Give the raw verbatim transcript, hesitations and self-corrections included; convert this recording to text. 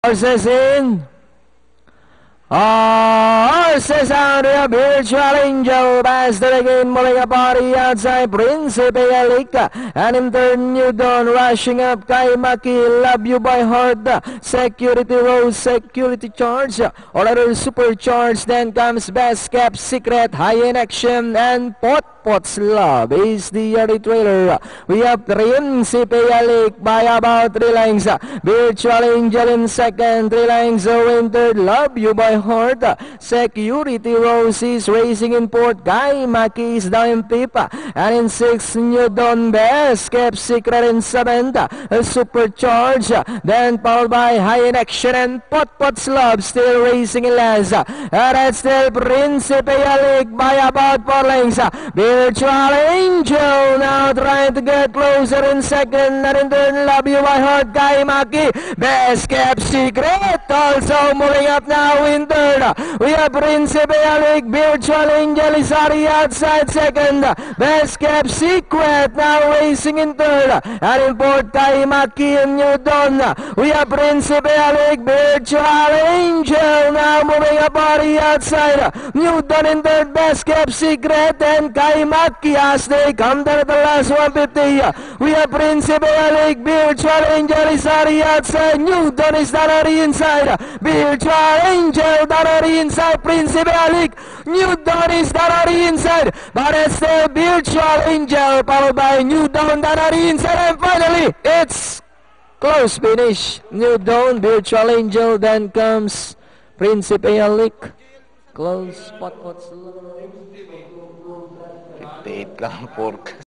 Horses in. Horses out here, Virtual Angel, pass the again, mulling a body outside, Principe Alika, and in turn, New Dawn, rushing up, Kai Maki, Love You by Heart, Security Rose, Security Charge, Order Supercharged, then comes Best Kept Secret, High in Action, and Pot Pot's Love is the early trailer. We have Principe Alik by about three lengths, Virtual Angel in second, three lengths, in third, Love You by Heart, Security Rose is racing in fourth, Guy Maki is down in fifth, and in sixth, New Dawn, Best Kept Secret in seventh, Supercharge, then followed by High in Action and Pot Pot's Love still racing in last, and that's still Principe Alik by about four lengths. Virtual Angel now trying to get closer in second, and in third, Love You by Heart, Guy Maki, Best Kept Secret also moving up now in third. We have Principe Alik, Virtual Angel is already outside second, Best Kept Secret now racing in third, and in fourth, Guy Maki and New Dawn. We have Principe Alik, Virtual Angel now moving up already outside, New Dawn in third, Best Kept Secret, and Guy Maki as they come down to the last one fifty. We have Principe Alik, Virtual Angel is already outside, New Dawn is already inside, Virtual Angel already inside, Principe Alik, New Dawn is already inside, but it's still Virtual Angel followed by New Dawn already inside, and finally it's close finish. New Dawn, Virtual Angel, then comes Principe Alik. Close, Pot Pot's Love. fifty-eight lang, pork.